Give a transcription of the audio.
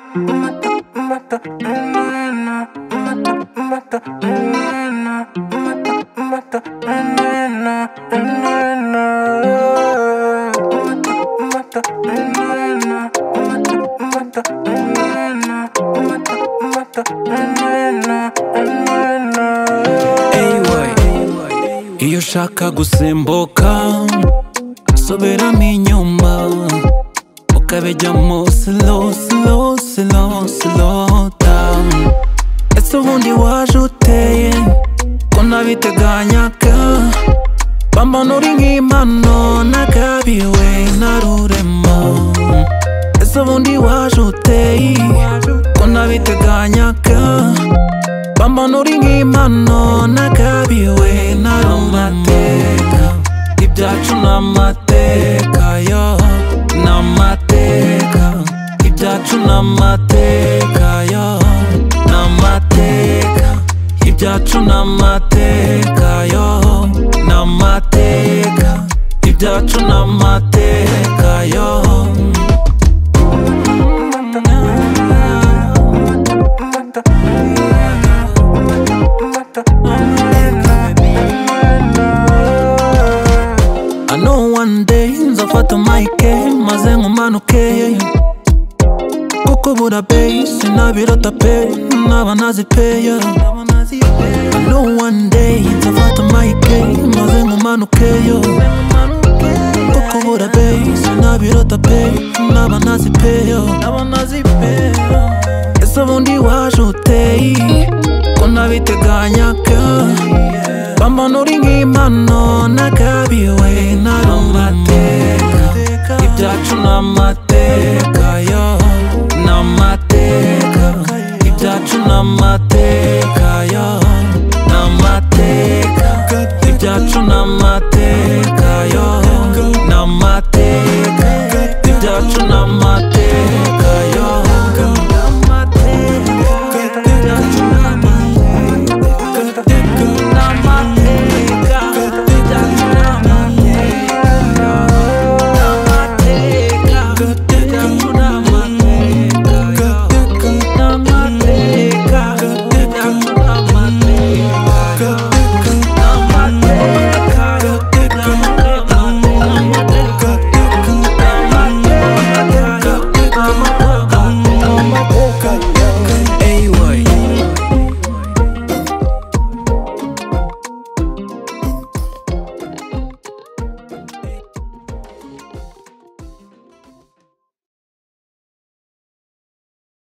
Iyo ushaka gusimbuka subiramo inyuma ukabijyamo slow slow slow slow down. Ese ubundi waje uteye ko nabiteganyaga, bambona uri nk'impano nagabiwe na rurema. Ese ubundi waje uteye ko nabiteganyaga, bambona uri nk'impano nagabiwe na amateka. Ibyacu n'amateka yo, n'amateka. Ibyacu n'amateka yo, n'amateka. Ibyacu n'amateka yo, n'amateka. Ibyacu n'amateka yo. I know one day nzafata mic maze nkumanuke, kuko bura bass sinabirota pe naba nazipeya. I know one day nzafata mic maze nkumanuke, kuko bura bass sinabirota pe naba nazipeya. Ese ubundi waje uteye ko nabiteganyaga, bambona uri nk'impano nagabiwe na amateka. Ibyacu n'amateka yo, n'amateka. Ibyacu n'amateka.